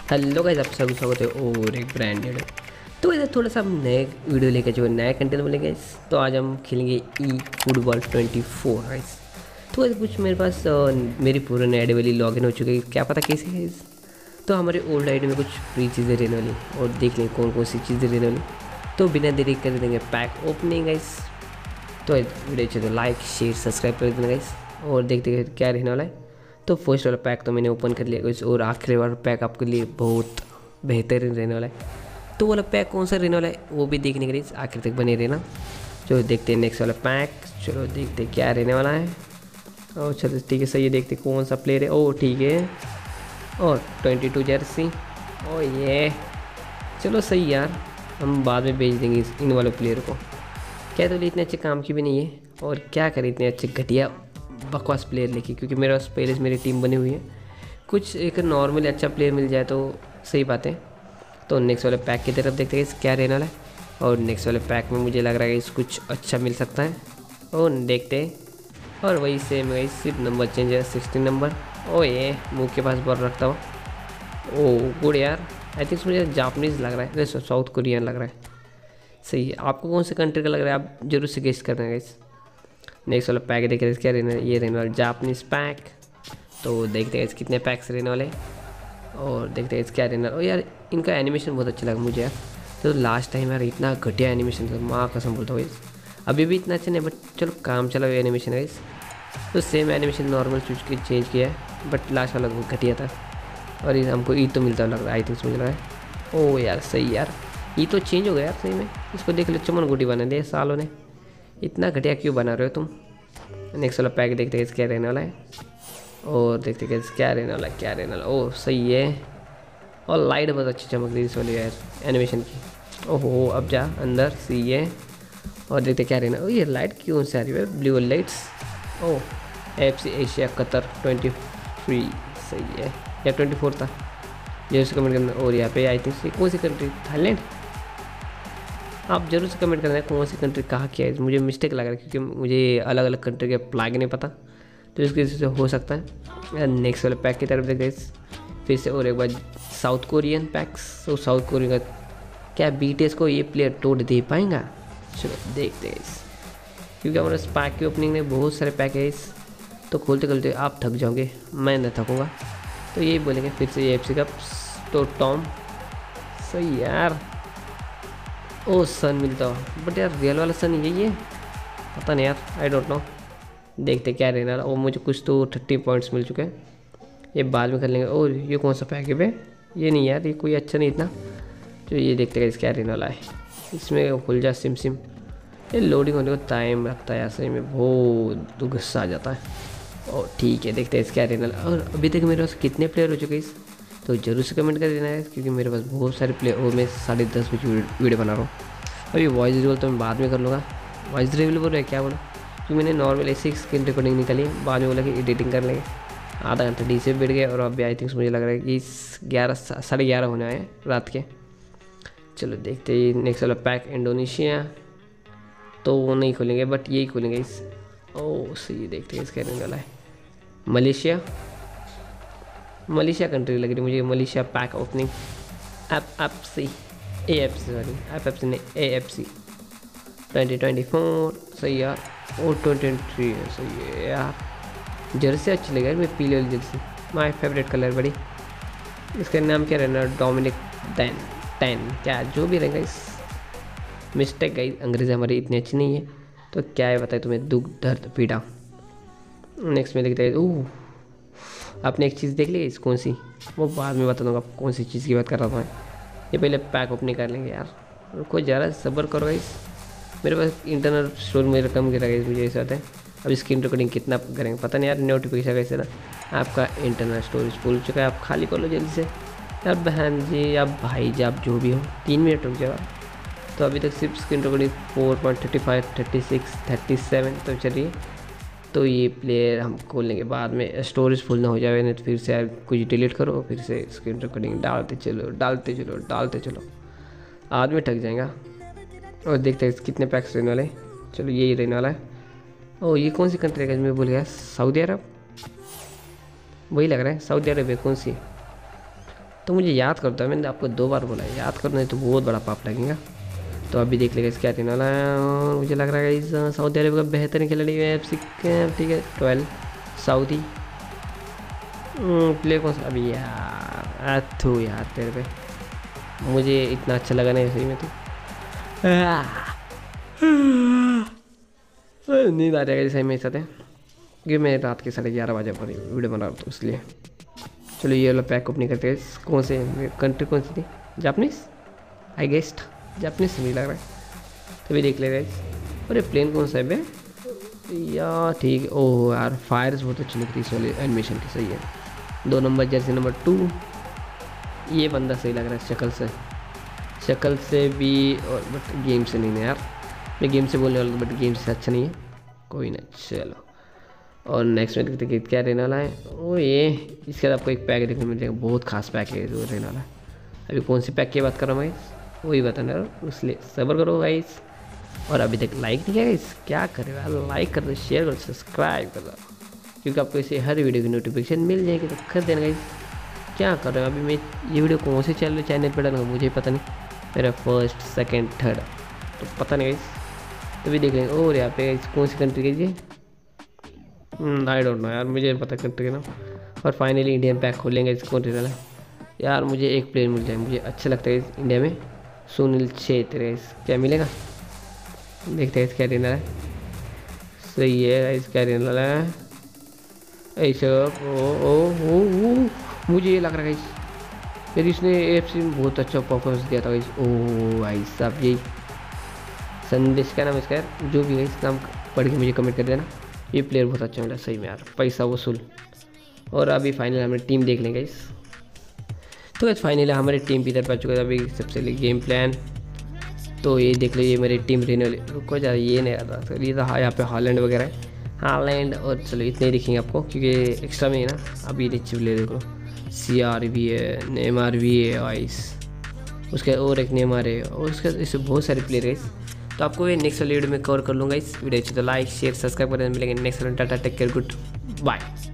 Hello guys, आप सभी स्वागत है और एक ब्रांडेड। तो इधर थोड़ा सा हम नए वीडियो लेके जो नया कंटेंट बोलेंगे गाइस। तो आज हम खेलेंगे ई फुटबॉल 24 गाइस। तो ऐसे कुछ मेरे पास मेरी पुरानी आईडी वाली लॉगिन हो चुकी है, क्या पता कैसे गाइस। तो हमारे ओल्ड आईडी में कुछ फ्री चीज़ें रहने वाली और देख लें कौन कौन सी चीज़ें रहने वाली। तो बिना देरी कर देंगे पैक ओपनिंग गाइस। तो वीडियो अच्छे तो लाइक शेयर सब्सक्राइब कर देना गाइस और देखते क्या रहने वाला है। तो फर्स्ट वाला पैक तो मैंने ओपन कर लिया गाइस और आखिरी वाला पैक आपके लिए बहुत बेहतरीन रहने वाला है। तो वाला पैक कौन सा रहने वाला है वो भी देखने के लिए आखिर तक बने रहना। चलो देखते हैं नेक्स्ट वाला पैक। चलो देखते क्या रहने वाला है। और चलो ठीक है, सही है, देखते कौन सा प्लेयर है। ओ ठीक है, और 22 जर्सी। ओ ये चलो सही यार, हम बाद में भेज देंगे इन वाले प्लेयर को। क्या तो इतने अच्छे काम की भी नहीं है और क्या करें इतने अच्छे घटिया बकवास प्लेयर लेके, क्योंकि मेरे पास पहले से मेरी टीम बनी हुई है। कुछ एक नॉर्मली अच्छा प्लेयर मिल जाए तो सही बात है। तो नेक्स्ट वाले पैक की तरफ देखते हैं क्या रहने वाला है। और नेक्स्ट वाले पैक में मुझे लग रहा है कि कुछ अच्छा मिल सकता है और देखते हैं। और वही सेम है, सिर्फ नंबर चेंज है, 16 नंबर। ओ ये मुँह के पास बॉल रखता हूँ। ओ गुड यार, आई थिंक मुझे जापानीज़ लग रहा है, वैसे साउथ कोरियन लग रहा है। सही है, आपको कौन से कंट्री का लग रहा है आप जरूर से गेस करना है गाइस। नेक्स्ट वाला पैक देख रहे हैं क्या रहने वाला, ये रहने वाला जापानीज़ पैक। तो देखते हैं कितने पैक्स रहने वाले और देखते हैं क्या रहने वाला। और यार इनका एनिमेशन बहुत अच्छा लगा मुझे यार। तो लास्ट टाइम यार इतना घटिया एनिमेशन था, माँ कसम बोलता हूँ। अभी भी इतना अच्छा नहीं, बट चलो काम चला हुआ एनिमेशन है। तो सेम एनिमेशन नॉर्मल चेंज किया है, बट लास्ट वाला बहुत घटिया था। और ये हमको ई तो मिलता लग रहा है, आई थिंक मुझे लग रहा है। ओ यार सही यार, ये तो चेंज हो गया यार सही में। इसको देख लो, चमन गुटी बना दिया सालों ने, इतना घटिया क्यों बना रहे हो तुम। नेक्स्ट वाला पैक देखते हैं क्या रहने वाला है और देखते हैं क्या रहने वाला है, क्या रहने वाला। ओह सही है, और लाइट बहुत अच्छी चमक रही है इस वाली यार एनिमेशन की। ओहो अब जा अंदर, सही है। और देखते क्या रहना। ओ ये लाइट क्यों से आ रही है, blue lights. Oh FC Asia Qatar 23, सही है या 24 था, ये उससे कमेंट करना। और यहाँ पे आई थिंक कौन सी कंट्री, थाईलैंड। आप जरूर से कमेंट करना है कौन सी कंट्री कहाँ किया है। मुझे मिस्टेक लग रहा है क्योंकि मुझे अलग अलग कंट्री के फ्लैग नहीं पता, तो इसकी वजह से हो सकता है। नेक्स्ट वाले पैक की तरफ देखते फिर से और एक बार साउथ कोरियन पैक्स। तो साउथ कोरियन का क्या बीटीएस को ये प्लेयर तोड़ दे पाएगा। चलो देखते हैं क्योंकि हमारे पैक की ओपनिंग में बहुत सारे पैक है तो खोलते खोलते आप थक जाओगे, मैं न थकूँगा। तो यही बोलेंगे फिर से ये एफसी कप। तो टॉम सही यार, ओ सन मिलता हो, बट यार रियल वाला सन यही है, पता नहीं यार, आई डोंट नो। देखते क्या रहने वाला। और मुझे कुछ तो 30 पॉइंट्स मिल चुके हैं, ये बाद में कर लेंगे। और ये कौन सा पैक है बे, ये नहीं यार, ये कोई अच्छा नहीं इतना। तो ये देखते हैं क्या रहने वाला है। इसमें खुल जा सिम सिम, ये लोडिंग होने को टाइम लगता है यार, सही में बहुत गुस्सा आ जाता है। और ठीक है देखते हैं क्या रहने वाला। और अभी तक मेरे पास कितने प्लेयर हो चुके हैं तो जरूर से कमेंट कर देना है, क्योंकि मेरे पास बहुत सारे प्लेयर और मैं 10:30 बजे वीडियो बना रहा हूँ। अभी वॉइस रिवल तो मैं बाद में कर लूँगा। वॉइस रिवल बोल रहे क्या बोला, क्योंकि मैंने नॉर्मल ऐसे स्क्रीन रिकॉर्डिंग निकाली, बाद में बोला कि एडिटिंग कर लेंगे। आधा घंटा डी से बैठ गए और अभी आई थिंक मुझे लग रहा है कि 11 होने आए रात के। चलो देखते ही नेक्स्ट वाला पैक इंडोनेशिया। तो वो नहीं खोलेंगे बट यही खोलेंगे इस। ओ सही, देखते हैं इसका रहने वाला है मलेशिया। मलेशिया कंट्री लग रही मुझे, Malaysia pack opening. F C sorry F C नहीं AFC 2024 सही यार। और 2023 है, सही है यार। जर्सी अच्छी लगी यार, मैं पीले वाली जर्सी, माय फेवरेट कलर बड़ी। इसका नाम क्या रहना, डोमिनिक टेन क्या जो भी रहेगा। इस मिस्टेक गई, अंग्रेज़ी हमारी इतनी अच्छी नहीं है तो क्या है बताए तुम्हें, दुख दर्द पीड़ा। नेक्स्ट में लिखते हैं। ओह आपने एक चीज़ देख ली इस कौन सी, वो बाद में बता दूंगा कौन सी चीज़ की बात कर रहा था मैं। ये पहले पैक ओपनिंग कर लेंगे यार, रुको ज़रा सब्र करो गाइस। मेरे पास इंटरनल स्टोर मेरा कम गिरा गाइस, मुझे ऐसा होता है। अब स्क्रीन रिकॉर्डिंग कितना करेंगे पता नहीं यार, नोटिफिकेशन कैसे ना आपका इंटरनल स्टोरेज फुल चुका है, आप खाली कर लो जल्दी से यार। बहन जी या भाई जी आप जो भी हो, 3 मिनट रुक जाओ। तो अभी तक सिर्फ स्क्रीन रिकॉर्डिंग 4.35 36 37 तो चलिए। तो ये प्लेयर हम खोल लेंगे बाद में, स्टोरेज फुल ना हो जाए नहीं तो फिर से यार कुछ डिलीट करो, फिर से स्क्रीन रिकॉर्डिंग डालते चलो आदमी थक जाएगा। और देखते हैं कितने पैक्स रहने वाले। चलो यही रहने वाला है। ओ ये कौन सी कंट्री है, मैं भूल गया, सऊदी अरब वही लग रहा है। सऊदी अरब है कौन सी, तो मुझे याद करता है, मैंने आपको 2 बार बोला है, याद करना है तो बहुत बड़ा पाप लगेगा। तो अभी देख लेगा इस क्या रहने वाला है। और मुझे लग रहा है इस सऊदी अरब का बेहतरीन खिलाड़ी है FC, ठीक है 12 सऊदी प्लेयर कौन सा अभी यार अथू यार तेरे पे मुझे इतना अच्छा लगा नहीं सही में। तो नींद आ जाएगा सही मेरे साथ है, क्योंकि मैं रात के 11:30 बजे पर वीडियो बना रहा था इसलिए। चलो ये वाला पैक ओपनिंग करते हैं। कौन से कंट्री कौन सी थी? जापानीज आई गेस्ट, जापानीज से नहीं लग रहा है, तभी देख ले गाइस। अरे प्लेन कौन सा है बे यार? ठीक है। ओह यार फायर्स बहुत अच्छी लग रही है इस वाले एनिमेशन की, सही है। 2 नंबर जर्सी नंबर 2, ये बंदा सही लग रहा है शक्ल से भी, और बट गेम से नहीं है यार, मैं गेम से बोलने वाला था बट गेम से अच्छा नहीं है, कोई ना चलो। और नेक्स्ट में देखते हैं क्या रहने वाला है। ओ ये इसके बाद आपको एक पैक देखने मिल जाएगा, बहुत खास पैक है जो रहने वाला है। अभी कौन सी पैक की बात कर रहा हूँ गाइस, वही बताना यार, इसलिए सब्र करो गाइस। और अभी तक लाइक नहीं किया गाइस, क्या करे यार, लाइक कर दो, शेयर कर दो, सब्सक्राइब कर दो, क्योंकि आपको इसे हर वीडियो की नोटिफिकेशन मिल जाएगी। तो कर देना गाइस। क्या कर रहे हो अभी? मैं ये वीडियो कौन से चैनल पर डालूंगा मुझे पता नहीं, मेरा 1st 2nd 3rd तो पता नहीं गाइस, तभी देख लेंगे। और यहाँ पे कौन सी कंट्री की जी, आई डोंट नो यार, मुझे पता कंट्री का नाम। और फाइनली इंडियन पैक खोलेंगे इसको वाला यार, मुझे एक प्लेयर मिल जाए, मुझे अच्छा लगता है इंडिया में, सुनील छेत्री। क्या मिलेगा देखते हैं क्या देना है। सही है इस क्या देने वाला है ऐसा। ओ मुझे ये लग रहा है फिर इसने FC में बहुत अच्छा परफॉर्मेंस दिया था। ओ भाई साहब यही संदेश का नाम इसका यार, जो भी है इस नाम पढ़ के मुझे कमेंट कर देना। ये प्लेयर बहुत अच्छा मिला सही में यार, पैसा वसूल। और अभी फाइनल हमारी टीम देख लेंगे इस। तो फाइनली हमारी टीम भी इधर पा चुका है। अभी सबसे पहले गेम प्लान तो ये देख लो, ये मेरी टीम रहने वाली। रुको जा, ये नहीं आता तो ये था यहाँ पे हॉलैंड वगैरह है, हॉलैंड। और चलो इतने ही दिखेंगे आपको क्योंकि एक्स्ट्रा में है ना। अभी नीचे ले देखो, CR भी है, नेमार भी है वाइस, उसके और एक नेमार है, और उसके इससे बहुत सारे प्लेयर है। तो आपको ये नेक्स्ट वाली वीडियो में कवर कर लूँगा इस वीडियो अच्छी तो लाइक शेयर सब्सक्राइब कर मिलेंगे नेक्स्ट वाले। Tata take care good bye.